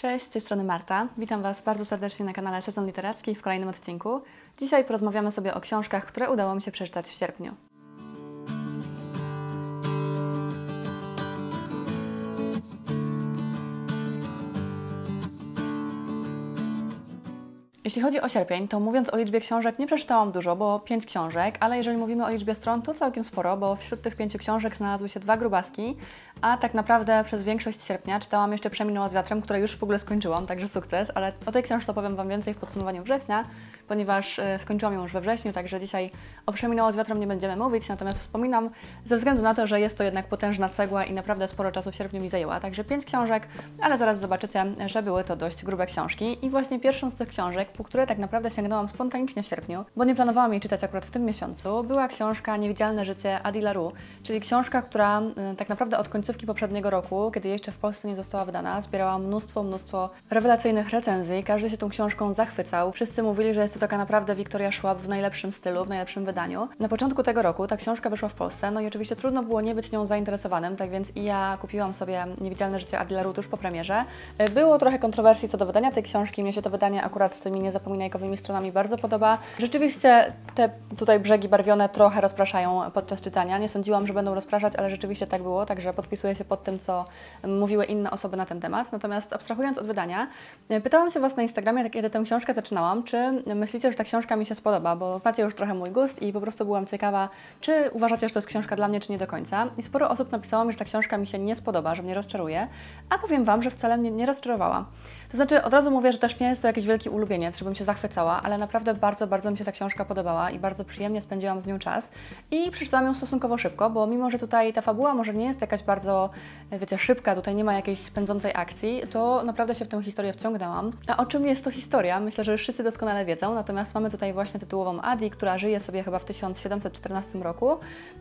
Cześć, z tej strony Marta. Witam Was bardzo serdecznie na kanale Sezon Literacki w kolejnym odcinku. Dzisiaj porozmawiamy sobie o książkach, które udało mi się przeczytać w sierpniu. Jeśli chodzi o sierpień, to mówiąc o liczbie książek nie przeczytałam dużo, bo 5 książek, ale jeżeli mówimy o liczbie stron, to całkiem sporo, bo wśród tych 5 książek znalazły się 2 grubaski, a tak naprawdę przez większość sierpnia czytałam jeszcze Przeminęło z wiatrem, które już w ogóle skończyłam, także sukces, ale o tej książce opowiem Wam więcej w podsumowaniu września, ponieważ skończyłam ją już we wrześniu, także dzisiaj o Przeminęło z wiatrem nie będziemy mówić, natomiast wspominam ze względu na to, że jest to jednak potężna cegła i naprawdę sporo czasu w sierpniu mi zajęła, także 5 książek, ale zaraz zobaczycie, że były to dość grube książki i właśnie pierwszą z tych książek, po które tak naprawdę sięgnęłam spontanicznie w sierpniu, bo nie planowałam jej czytać akurat w tym miesiącu, była książka Niewidzialne życie Adi LaRue, czyli książka, która tak naprawdę od końcówki poprzedniego roku, kiedy jeszcze w Polsce nie została wydana, zbierała mnóstwo rewelacyjnych recenzji, każdy się tą książką zachwycał, wszyscy mówili, że jest to taka naprawdę Victoria Schwab w najlepszym stylu, w najlepszym wydaniu. Na początku tego roku ta książka wyszła w Polsce, no i oczywiście trudno było nie być nią zainteresowanym, tak więc i ja kupiłam sobie Niewidzialne życie Adi LaRue tuż po premierze. Było trochę kontrowersji co do wydania tej książki, mnie się to wydanie akurat z tymi niezapominajkowymi stronami bardzo podoba. Rzeczywiście te tutaj brzegi barwione trochę rozpraszają podczas czytania. Nie sądziłam, że będą rozpraszać, ale rzeczywiście tak było, także podpisuję się pod tym, co mówiły inne osoby na ten temat. Natomiast abstrahując od wydania, pytałam się Was na Instagramie, kiedy tę książkę zaczynałam, czy myślicie, że ta książka mi się spodoba, bo znacie już trochę mój gust i po prostu byłam ciekawa, czy uważacie, że to jest książka dla mnie, czy nie do końca. I sporo osób napisało mi, że ta książka mi się nie spodoba, że mnie rozczaruje, a powiem Wam, że wcale mnie nie rozczarowała. To znaczy, od razu mówię, że też nie jest to jakiś wielki ulubieniec, żebym się zachwycała, ale naprawdę bardzo mi się ta książka podobała i bardzo przyjemnie spędziłam z nią czas i przeczytałam ją stosunkowo szybko, bo mimo, że tutaj ta fabuła może nie jest jakaś bardzo, wiecie, szybka, tutaj nie ma jakiejś pędzącej akcji, to naprawdę się w tę historię wciągnęłam. A o czym jest to historia? Myślę, że już wszyscy doskonale wiedzą, natomiast mamy tutaj właśnie tytułową Adi, która żyje sobie chyba w 1714 roku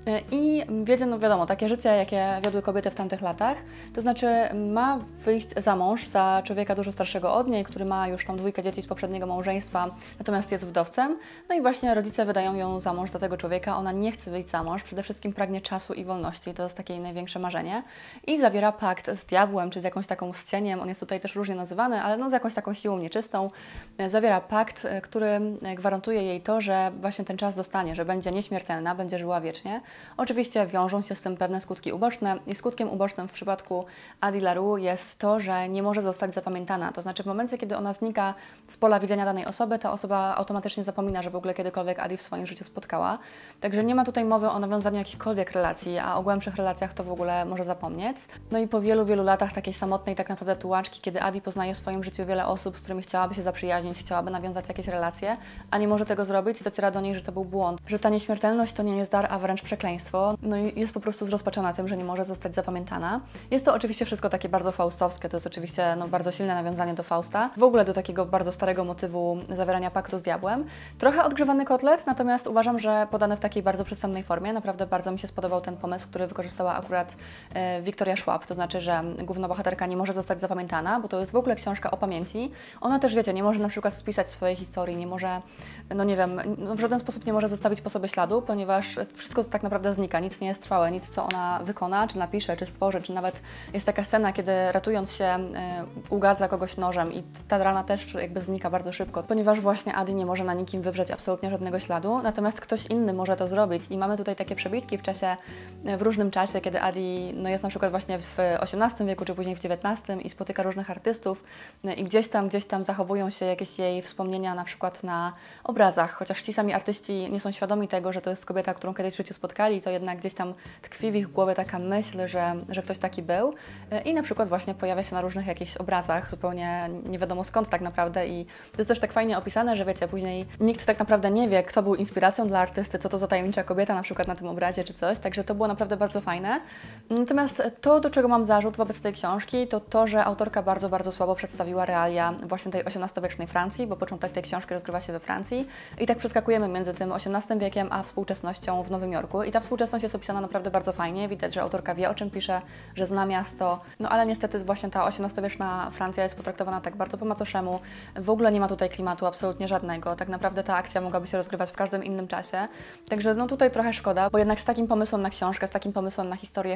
i wiedzie, no wiadomo, takie życie, jakie wiodły kobiety w tamtych latach, to znaczy ma wyjść za mąż za człowieka dużo starszego od niej, który ma już tam 2 dzieci z poprzedniego małżeństwa, natomiast jest wdowcem. No i właśnie rodzice wydają ją za mąż za tego człowieka. Ona nie chce wyjść za mąż, przede wszystkim pragnie czasu i wolności. To jest takie jej największe marzenie. I zawiera pakt z diabłem, czy z jakąś taką z cieniem. On jest tutaj też różnie nazywany, ale no z jakąś taką siłą nieczystą. Zawiera pakt, który gwarantuje jej to, że właśnie ten czas zostanie, że będzie nieśmiertelna, będzie żyła wiecznie. Oczywiście wiążą się z tym pewne skutki uboczne i skutkiem ubocznym w przypadku Adi LaRue jest to, że nie może zostać zapamiętana. To znaczy w momencie, kiedy ona znika z pola widzenia danej osoby, ta osoba automatycznie zapomina, że w ogóle kiedykolwiek Adi w swoim życiu spotkała. Także nie ma tutaj mowy o nawiązaniu jakichkolwiek relacji, a o głębszych relacjach to w ogóle może zapomnieć. No i po wielu latach takiej samotnej tak naprawdę tułaczki, kiedy Adi poznaje w swoim życiu wiele osób, z którymi chciałaby się zaprzyjaźnić, chciałaby nawiązać jakieś relacje, a nie może tego zrobić, dociera do niej, że to był błąd, że ta nieśmiertelność to nie jest dar, a wręcz przekleństwo. No i jest po prostu zrozpaczona tym, że nie może zostać zapamiętana. Jest to oczywiście wszystko takie bardzo faustowskie, to jest oczywiście bardzo silne nawiązanie do Fausta, w ogóle do takiego bardzo starego motywu zawierania paktu z diabłem. Trochę odgrzewany kotlet, natomiast uważam, że podany w takiej bardzo przystępnej formie. Naprawdę bardzo mi się spodobał ten pomysł, który wykorzystała akurat Victoria Schwab, to znaczy, że główna bohaterka nie może zostać zapamiętana, bo to jest w ogóle książka o pamięci. Ona też, wiecie, nie może na przykład spisać swojej historii, nie może, no nie wiem, w żaden sposób nie może zostawić po sobie śladu, ponieważ wszystko tak naprawdę znika, nic nie jest trwałe, nic co ona wykona, czy napisze, czy stworzy, czy nawet jest taka scena, kiedy ratując się ugadza kogoś nożem i ta rana też jakby znika bardzo szybko, ponieważ właśnie Adi nie może na nikim wywrzeć absolutnie żadnego śladu, natomiast ktoś inny może to zrobić i mamy tutaj takie przebitki w różnym czasie, kiedy Adi no jest na przykład właśnie w XVIII wieku, czy później w XIX i spotyka różnych artystów i gdzieś tam zachowują się jakieś jej wspomnienia na przykład na obrazach, chociaż ci sami artyści nie są świadomi tego, że to jest kobieta, którą kiedyś w życiu spotkali, to jednak gdzieś tam tkwi w ich głowie taka myśl, że ktoś taki był i na przykład właśnie pojawia się na różnych jakichś obrazach, zupełnie nie wiadomo skąd tak naprawdę i to jest też tak fajnie opisane, że wiecie, później nikt tak naprawdę nie wie, kto był inspiracją dla artysty, co to za tajemnicza kobieta na przykład na tym obrazie czy coś, także to było naprawdę bardzo fajne. Natomiast to, do czego mam zarzut wobec tej książki, to to, że autorka bardzo słabo przedstawiła realia właśnie tej XVIII-wiecznej Francji, bo początek tej książki rozgrywa się we Francji i tak przeskakujemy między tym XVIII wiekiem a współczesnością w Nowym Jorku i ta współczesność jest opisana naprawdę bardzo fajnie, widać, że autorka wie, o czym pisze, że zna miasto, no ale niestety właśnie ta XVIII-wieczna Francja jest potraktowana tak bardzo po macoszemu, w ogóle nie ma tutaj klimatu absolutnie żadnego, tak naprawdę ta akcja mogłaby się rozgrywać w każdym innym czasie, także no tutaj trochę szkoda, bo jednak z takim pomysłem na książkę, z takim pomysłem na historię chciałoby się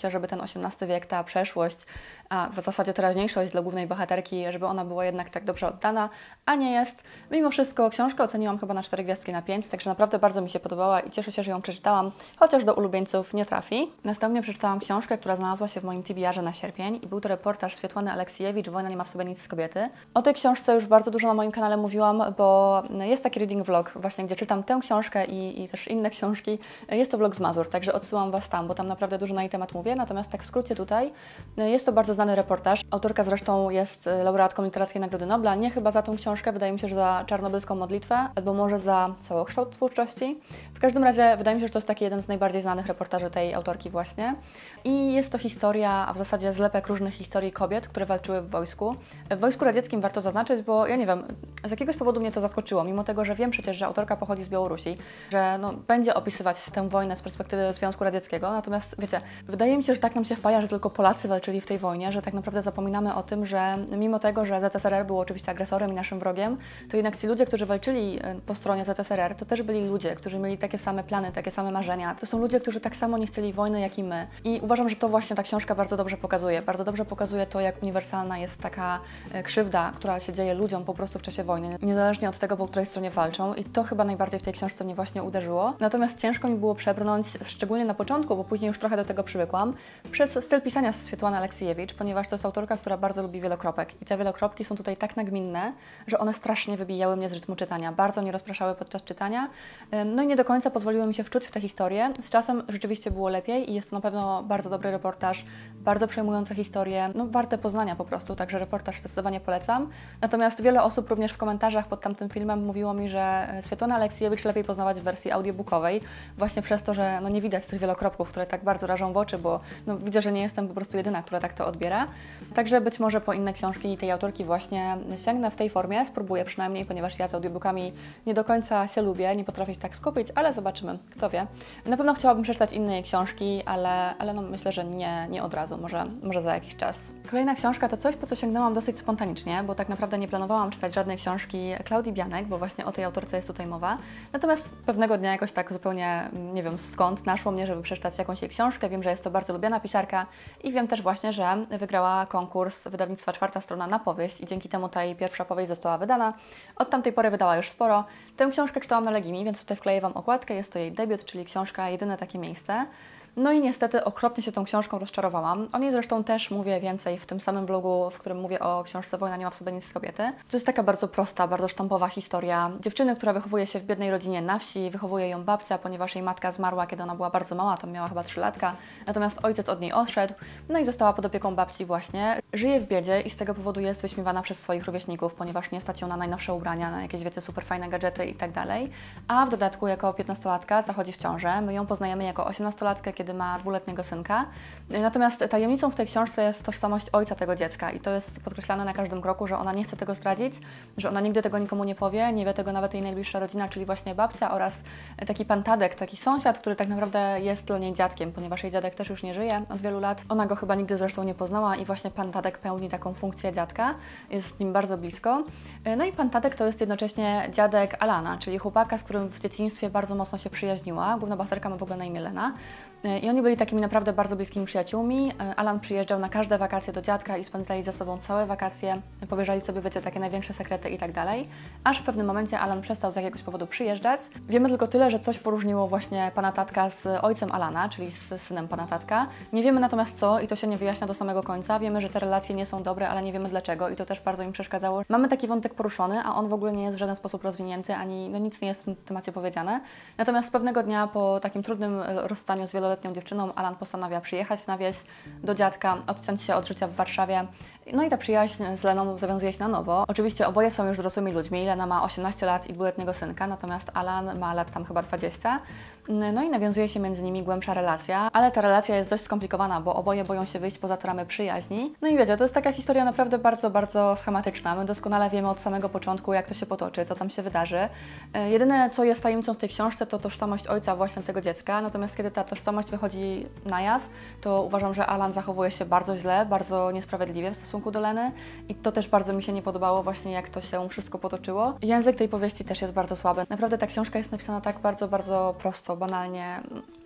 chcę, żeby ten XVIII wiek, ta przeszłość, a w zasadzie teraźniejszość dla głównej bohaterki, żeby ona była jednak tak dobrze oddana, a nie jest. Mimo wszystko książkę oceniłam chyba na 4 gwiazdki na 5, także naprawdę bardzo mi się podobała i cieszę się, że ją przeczytałam, chociaż do ulubieńców nie trafi. Następnie przeczytałam książkę, która znalazła się w moim TBR-ze na sierpień i był to reportaż Swiatłany Aleksijewicz „Wojna nie ma w sobie nic z kobiety”. O tej książce już bardzo dużo na moim kanale mówiłam, bo jest taki reading vlog właśnie, gdzie czytam tę książkę i też inne książki. Jest to vlog z Mazur, także odsyłam Was tam, bo tam naprawdę dużo na jej temat mówię. Natomiast tak w skrócie tutaj, jest to bardzo znany reportaż. Autorka zresztą jest laureatką Literackiej Nagrody Nobla, nie chyba za tą książkę, wydaje mi się, że za Czarnobylską modlitwę, albo może za całokształt twórczości. W każdym razie wydaje mi się, że to jest taki jeden z najbardziej znanych reportaży tej autorki właśnie. I jest to historia, a w zasadzie zlepek różnych historii kobiet, które walczyły w wojsku. W Wojsku Radzieckim warto zaznaczyć, bo ja nie wiem, z jakiegoś powodu mnie to zaskoczyło, mimo tego, że wiem przecież, że autorka pochodzi z Białorusi, że będzie opisywać tę wojnę z perspektywy Związku Radzieckiego. Natomiast wiecie, wydaje mi się, że tak nam się wpaja, że tylko Polacy walczyli w tej wojnie, że tak naprawdę zapominamy o tym, że mimo tego, że ZSRR był oczywiście agresorem i naszym wrogiem, to jednak ci ludzie, którzy walczyli po stronie ZSRR, to też byli ludzie, którzy mieli takie same plany, takie same marzenia. To są ludzie, którzy tak samo nie chcieli wojny, jak i my. I uważam, że to właśnie ta książka bardzo dobrze pokazuje. Bardzo dobrze pokazuje to, jak uniwersalna jest taka krzywda, która się dzieje ludziom po prostu w czasie wojny, niezależnie od tego, po której stronie walczą. I to chyba najbardziej w tej książce mnie właśnie uderzyło. Natomiast ciężko mi było przebrnąć, szczególnie na początku, bo później już trochę do tego przywykłam, przez styl pisania Swiatłany Aleksijewicz, ponieważ to jest autorka, która bardzo lubi wielokropek. I te wielokropki są tutaj tak nagminne, że one strasznie wybijały mnie z rytmu czytania. Bardzo mnie rozpraszały podczas czytania. No i nie do końca pozwoliły mi się wczuć w tę historię. Z czasem rzeczywiście było lepiej i jest to na pewno bardzo dobry reportaż, bardzo przejmujące historie, no warte poznania po prostu, także reportaż zdecydowanie polecam. Natomiast wiele osób również w komentarzach pod tamtym filmem mówiło mi, że Swiatłana Aleksijewicz lepiej poznawać w wersji audiobookowej, właśnie przez to, że no nie widać tych wielokropków, które tak bardzo rażą w oczy, bo no widzę, że nie jestem po prostu jedyna, która tak to odbiera. Także być może po inne książki tej autorki właśnie sięgnę w tej formie, spróbuję przynajmniej, ponieważ ja z audiobookami nie do końca się lubię, nie potrafię się tak skupić, ale zobaczymy, kto wie. Na pewno chciałabym przeczytać inne jej książki, ale no myślę, że nie od razu, może za jakiś czas. Kolejna książka to coś, po co sięgnęłam dosyć spontanicznie, bo tak naprawdę nie planowałam czytać żadnej książki Klaudii Bianek, bo właśnie o tej autorce jest tutaj mowa. Natomiast pewnego dnia jakoś tak zupełnie nie wiem skąd naszło mnie, żeby przeczytać jakąś jej książkę. Wiem, że jest to bardzo lubiana pisarka i wiem też właśnie, że wygrała konkurs wydawnictwa Czwarta Strona na powieść i dzięki temu ta jej pierwsza powieść została wydana. Od tamtej pory wydała już sporo. Tę książkę czytałam na Legimi, więc tutaj wkleję Wam okładkę. Jest to jej debiut, czyli książka Jedyne takie miejsce. No i niestety okropnie się tą książką rozczarowałam. O niej zresztą też mówię więcej w tym samym blogu, w którym mówię o książce Wojna nie ma w sobie nic z kobiety. To jest taka bardzo prosta, bardzo sztampowa historia dziewczyny, która wychowuje się w biednej rodzinie na wsi, wychowuje ją babcia, ponieważ jej matka zmarła, kiedy ona była bardzo mała, tam miała chyba 3 latka, natomiast ojciec od niej odszedł, no i została pod opieką babci właśnie. Żyje w biedzie i z tego powodu jest wyśmiewana przez swoich rówieśników, ponieważ nie stać ją na najnowsze ubrania, na jakieś, wiecie, super fajne gadżety i tak dalej. A w dodatku jako 15-latka zachodzi w ciążę. My ją poznajemy jako 18-latkę, kiedy ma 2-letniego synka. Natomiast tajemnicą w tej książce jest tożsamość ojca tego dziecka i to jest podkreślane na każdym kroku, że ona nie chce tego zdradzić, że ona nigdy tego nikomu nie powie, nie wie tego nawet jej najbliższa rodzina, czyli właśnie babcia oraz taki pan Tadek, taki sąsiad, który tak naprawdę jest dla niej dziadkiem, ponieważ jej dziadek też już nie żyje od wielu lat. Ona go chyba nigdy zresztą nie poznała i właśnie pan Tadek pełni taką funkcję dziadka, jest z nim bardzo blisko. No i pan Tadek to jest jednocześnie dziadek Alana, czyli chłopaka, z którym w dzieciństwie bardzo mocno się przyjaźniła. Główna bohaterka ma w ogóle na imię Lena. I oni byli takimi naprawdę bardzo bliskimi przyjaciółmi. Alan przyjeżdżał na każde wakacje do dziadka i spędzali ze sobą całe wakacje. Powierzali sobie, wiecie, takie największe sekrety i tak dalej. Aż w pewnym momencie Alan przestał z jakiegoś powodu przyjeżdżać. Wiemy tylko tyle, że coś poróżniło właśnie pana Tatka z ojcem Alana, czyli z synem pana Tatka. Nie wiemy natomiast co i to się nie wyjaśnia do samego końca. Wiemy, że te relacje nie są dobre, ale nie wiemy dlaczego i to też bardzo im przeszkadzało. Mamy taki wątek poruszony, a on w ogóle nie jest w żaden sposób rozwinięty, ani no nic nie jest w tym temacie powiedziane. Natomiast pewnego dnia po takim trudnym rozstaniu z wieloletnią dziewczyną Alan postanawia przyjechać na wieś do dziadka, odciąć się od życia w Warszawie. No i ta przyjaźń z Leną zawiązuje się na nowo. Oczywiście oboje są już dorosłymi ludźmi. Lena ma 18 lat i 2-letniego synka, natomiast Alan ma lat tam chyba 20. No i nawiązuje się między nimi głębsza relacja, ale ta relacja jest dość skomplikowana, bo oboje boją się wyjść poza te ramy przyjaźni. No i wiecie, to jest taka historia naprawdę bardzo, bardzo schematyczna. My doskonale wiemy od samego początku, jak to się potoczy, co tam się wydarzy. Jedyne, co jest tajemnicą w tej książce, to tożsamość ojca właśnie tego dziecka, natomiast kiedy ta tożsamość wychodzi na jaw, to uważam, że Alan zachowuje się bardzo źle, bardzo niesprawiedliwie w stosunku do Leny i to też bardzo mi się nie podobało właśnie, jak to się wszystko potoczyło. Język tej powieści też jest bardzo słaby. Naprawdę ta książka jest napisana tak bardzo, bardzo prosto, banalnie.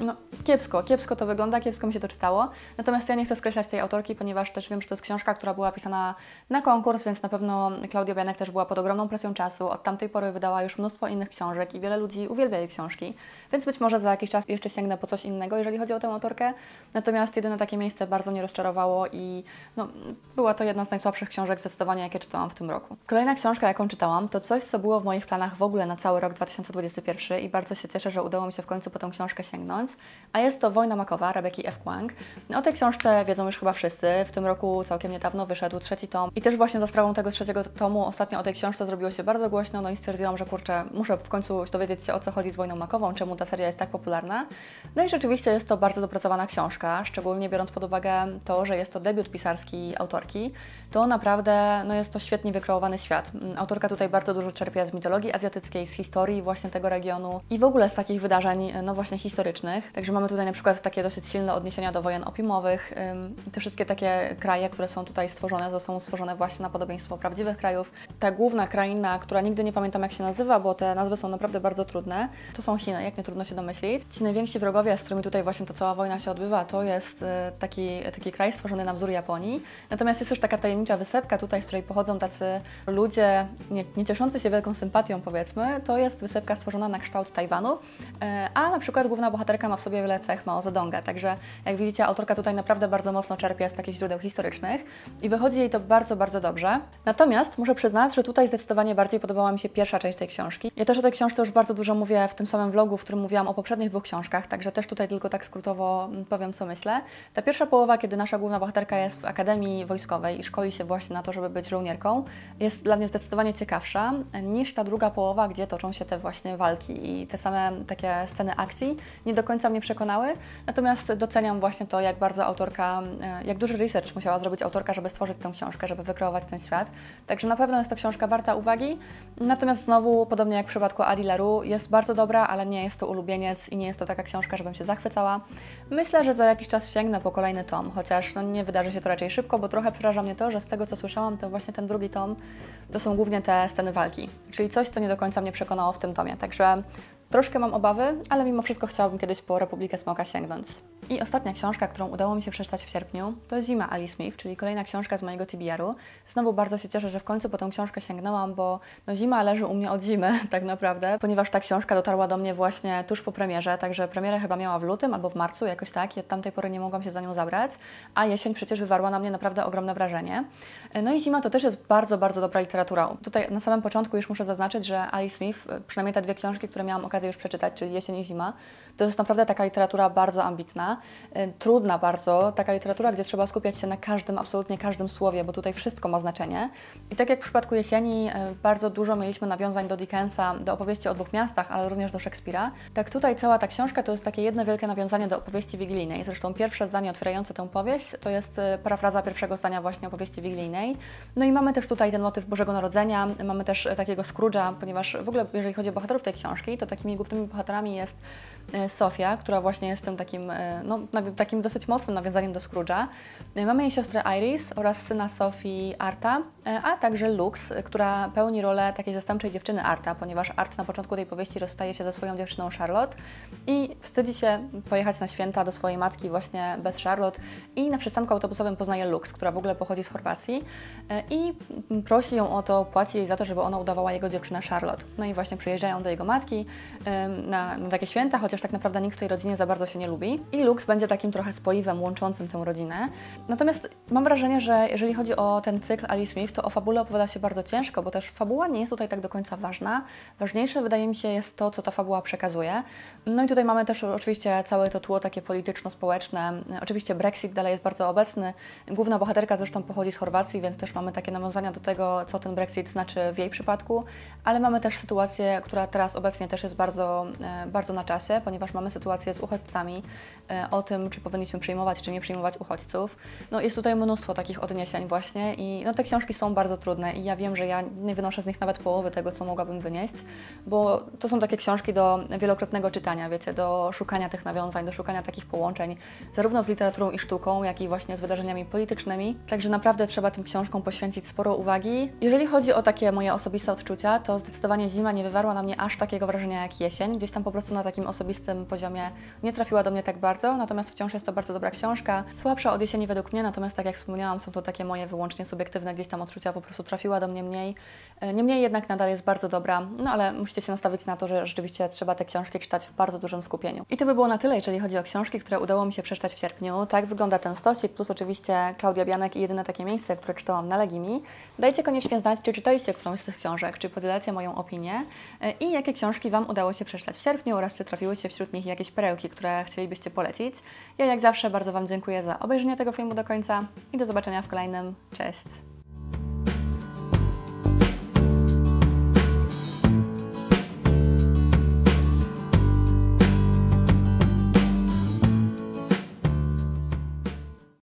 no kiepsko to wygląda, kiepsko mi się to czytało. Natomiast ja nie chcę skreślać tej autorki, ponieważ też wiem, że to jest książka, która była pisana na konkurs, więc na pewno Klaudia Bianek też była pod ogromną presją czasu. Od tamtej pory wydała już mnóstwo innych książek i wiele ludzi uwielbia jej książki, więc być może za jakiś czas jeszcze sięgnę po coś innego, jeżeli chodzi o tę autorkę. Natomiast jedyne takie miejsce bardzo mnie rozczarowało i no, była to jedna z najsłabszych książek zdecydowanie, jakie czytałam w tym roku. Kolejna książka, jaką czytałam, to coś, co było w moich planach w ogóle na cały rok 2021 i bardzo się cieszę, że udało mi się w końcu po tę książkę sięgnąć, a jest to Wojna makowa Rebeki F. Kuang. O tej książce wiedzą już chyba wszyscy. W tym roku całkiem niedawno wyszedł 3. tom i też właśnie za sprawą tego 3. tomu ostatnio o tej książce zrobiło się bardzo głośno, no i stwierdziłam, że kurczę, muszę w końcu dowiedzieć się, o co chodzi z Wojną makową, czemu ta seria jest tak popularna. No i rzeczywiście jest to bardzo dopracowana książka, szczególnie biorąc pod uwagę to, że jest to debiut pisarski autorki. To naprawdę no jest to świetnie wykreowany świat. Autorka tutaj bardzo dużo czerpie z mitologii azjatyckiej, z historii właśnie tego regionu i w ogóle z takich wydarzeń no właśnie historycznych. Także mamy tutaj na przykład takie dosyć silne odniesienia do wojen opiumowych. Te wszystkie takie kraje, które są tutaj stworzone, to są stworzone właśnie na podobieństwo prawdziwych krajów. Ta główna kraina, która nigdy nie pamiętam jak się nazywa, bo te nazwy są naprawdę bardzo trudne, to są Chiny, jak nie trudno się domyślić. Ci najwięksi wrogowie, z którymi tutaj właśnie ta cała wojna się odbywa, to jest taki kraj stworzony na wzór Japonii. Natomiast jest też taka tajemnicza wysepka tutaj, z której pochodzą tacy ludzie nie cieszący się wielką sympatią, powiedzmy. To jest wysepka stworzona na kształt Tajwanu, a na przykład główna bohaterka ma w sobie wiele cech Mao Zedonga. Także jak widzicie, autorka tutaj naprawdę bardzo mocno czerpie z takich źródeł historycznych i wychodzi jej to bardzo, bardzo dobrze. Natomiast muszę przyznać, że tutaj zdecydowanie bardziej podobała mi się pierwsza część tej książki. Ja też o tej książce już bardzo dużo mówię w tym samym vlogu, w którym mówiłam o poprzednich 2 książkach, także też tutaj tylko tak skrótowo powiem, co myślę. Ta pierwsza połowa, kiedy nasza główna bohaterka jest w akademii wojskowej i szkoli się właśnie na to, żeby być żołnierką, jest dla mnie zdecydowanie ciekawsza niż ta druga połowa, gdzie toczą się te właśnie walki i te same takie sceny akcji nie do końca mnie przekonały. Natomiast doceniam właśnie to, jak bardzo autorka, jak duży research musiała zrobić autorka, żeby stworzyć tę książkę, żeby wykreować ten świat. Także na pewno jest to książka warta uwagi. Natomiast znowu, podobnie jak w przypadku Adi Leroux, jest bardzo dobra, ale nie jest to ulubieniec i nie jest to taka książka, żebym się zachwycała. Myślę, że za jakiś czas sięgnę po kolejny tom, chociaż no, nie wydarzy się to raczej szybko, bo trochę przeraża mnie to, że z tego, co słyszałam, to właśnie ten drugi tom to są głównie te sceny walki, czyli coś, co nie do końca mnie przekonało w tym tomie. Także troszkę mam obawy, ale mimo wszystko chciałabym kiedyś po Republikę Smoka sięgnąć. I ostatnia książka, którą udało mi się przeczytać w sierpniu, to Zima Ali Smith, czyli kolejna książka z mojego TBR-u. Znowu bardzo się cieszę, że w końcu po tę książkę sięgnęłam, bo no, zima leży u mnie od zimy tak naprawdę, ponieważ ta książka dotarła do mnie właśnie tuż po premierze, także premierę chyba miała w lutym albo w marcu, jakoś tak, i od tamtej pory nie mogłam się za nią zabrać, a jesień przecież wywarła na mnie naprawdę ogromne wrażenie. No i Zima to też jest bardzo, bardzo dobra literatura. Tutaj na samym początku już muszę zaznaczyć, że Ali Smith, przynajmniej te 2 książki, które miałam okazję już przeczytać, czyli Jesień i Zima, to jest naprawdę taka literatura bardzo ambitna, trudna bardzo, taka literatura, gdzie trzeba skupiać się na każdym, absolutnie każdym słowie, bo tutaj wszystko ma znaczenie. I tak jak w przypadku Jesieni bardzo dużo mieliśmy nawiązań do Dickensa, do opowieści o 2 miastach, ale również do Szekspira, tak tutaj cała ta książka to jest takie jedno wielkie nawiązanie do opowieści wigilijnej. Zresztą pierwsze zdanie otwierające tę powieść to jest parafraza pierwszego zdania właśnie opowieści wigilijnej. No i mamy też tutaj ten motyw Bożego Narodzenia, mamy też takiego Scrooge'a, ponieważ w ogóle jeżeli chodzi o bohaterów tej książki, to takimi głównymi bohaterami jest Sofia, która właśnie jest tym takim, no, takim dosyć mocnym nawiązaniem do Scrooge'a. Mamy jej siostrę Iris oraz syna Sofii Arta, a także Lux, która pełni rolę takiej zastępczej dziewczyny Arta, ponieważ Art na początku tej powieści rozstaje się ze swoją dziewczyną Charlotte i wstydzi się pojechać na święta do swojej matki właśnie bez Charlotte i na przystanku autobusowym poznaje Lux, która w ogóle pochodzi z Chorwacji i prosi ją o to, płaci jej za to, żeby ona udawała jego dziewczynę Charlotte. No i właśnie przyjeżdżają do jego matki na takie święta, chociaż tak naprawdę nikt w tej rodzinie za bardzo się nie lubi. I Lux będzie takim trochę spoiwem łączącym tę rodzinę. Natomiast mam wrażenie, że jeżeli chodzi o ten cykl Ali Smith, to o fabule opowiada się bardzo ciężko, bo też fabuła nie jest tutaj tak do końca ważna. Ważniejsze wydaje mi się jest to, co ta fabuła przekazuje. No i tutaj mamy też oczywiście całe to tło takie polityczno-społeczne. Oczywiście Brexit dalej jest bardzo obecny. Główna bohaterka zresztą pochodzi z Chorwacji, więc też mamy takie nawiązania do tego, co ten Brexit znaczy w jej przypadku, ale mamy też sytuację, która teraz obecnie też jest bardzo, bardzo na czasie, ponieważ mamy sytuację z uchodźcami, o tym, czy powinniśmy przyjmować, czy nie przyjmować uchodźców. No jest tutaj mnóstwo takich odniesień właśnie i no, te książki są bardzo trudne i ja wiem, że ja nie wynoszę z nich nawet połowy tego, co mogłabym wynieść, bo to są takie książki do wielokrotnego czytania, wiecie, do szukania tych nawiązań, do szukania takich połączeń, zarówno z literaturą i sztuką, jak i właśnie z wydarzeniami politycznymi. Także naprawdę trzeba tym książkom poświęcić sporo uwagi. Jeżeli chodzi o takie moje osobiste odczucia, to zdecydowanie Zima nie wywarła na mnie aż takiego wrażenia jak Jesień. Gdzieś tam po prostu na takim osobistym tym poziomie nie trafiła do mnie tak bardzo, natomiast wciąż jest to bardzo dobra książka. Słabsza od jesieni według mnie, natomiast tak jak wspomniałam, są to takie moje wyłącznie subiektywne gdzieś tam odczucia, po prostu trafiła do mnie mniej. Niemniej jednak nadal jest bardzo dobra, no ale musicie się nastawić na to, że rzeczywiście trzeba te książki czytać w bardzo dużym skupieniu. I to by było na tyle, jeżeli chodzi o książki, które udało mi się przeczytać w sierpniu. Tak wygląda ten stosik, plus oczywiście Klaudia Bianek i jedyne takie miejsce, które czytałam na Legimi. Dajcie koniecznie znać, czy czytaliście którąś z tych książek, czy podzielacie moją opinię i jakie książki Wam udało się przeczytać w sierpniu oraz czy trafiły się wśród nich jakieś perełki, które chcielibyście polecić. Ja jak zawsze bardzo Wam dziękuję za obejrzenie tego filmu do końca i do zobaczenia w kolejnym. Cześć!